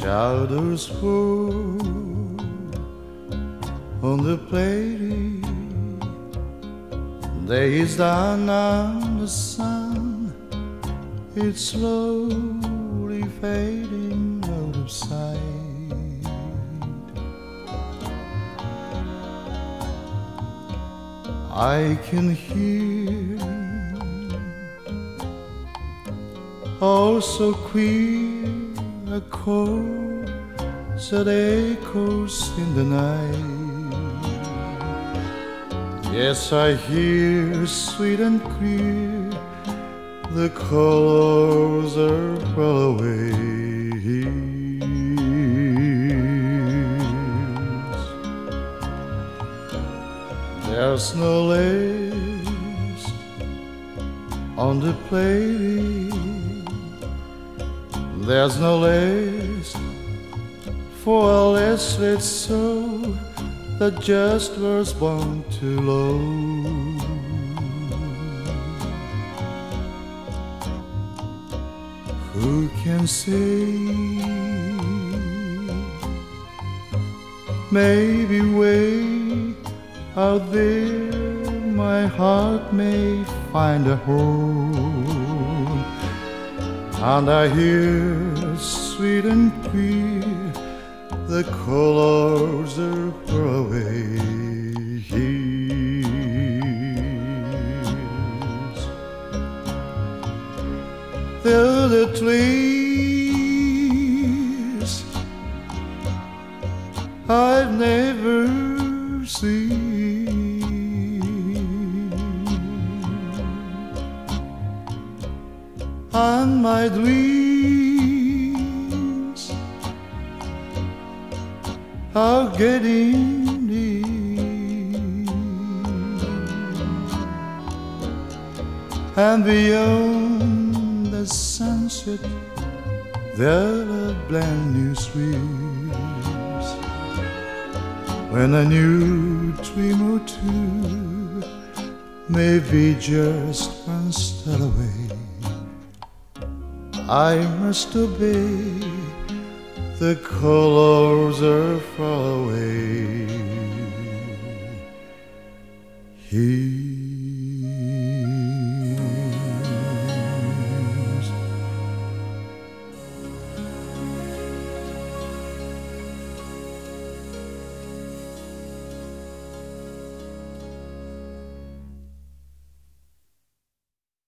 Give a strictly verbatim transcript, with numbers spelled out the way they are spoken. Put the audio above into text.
Shadows fall on the prairie, day is down and the sun, it's slowly fading out of sight. I can hear oh so queer a chord that echoes in the night. Yes, I hear sweet and clear the colors are far away. There's no lace on the plate, there's no lace for a laceless soul that just was born too low. Who can say? Maybe way out there my heart may find a home, and I hear sweet and clear the colors are far away. They're the trees I've never seen, and my dreams are getting near, and beyond the sunset there are brand new streams, when a new dream or two may be just one step away. I must obey, the colors are far away. He